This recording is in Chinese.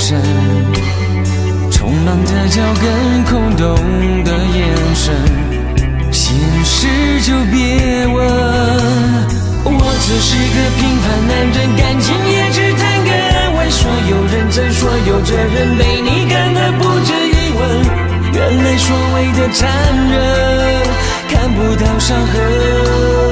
神，充满着脚跟空洞的眼神，心事就别问。我只是个平凡男人，感情也只谈个安稳，所有认真，所有责任被你干得不值一问。原来所谓的残忍，看不到伤痕。